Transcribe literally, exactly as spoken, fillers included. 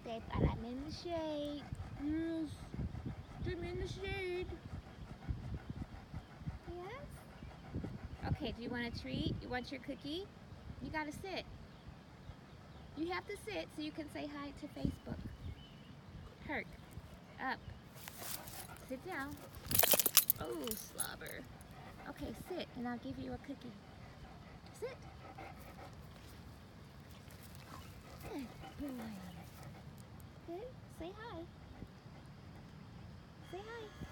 They thought I'm in the shade. Yes, I'm in the shade. Yes. Okay, do you want a treat? You want your cookie? You gotta sit. You have to sit so you can say hi to Facebook. Kirk, up. Sit down. Oh, slobber. Okay, sit, and I'll give you a cookie. Sit. Good boy. Good. Say hi. Say hi.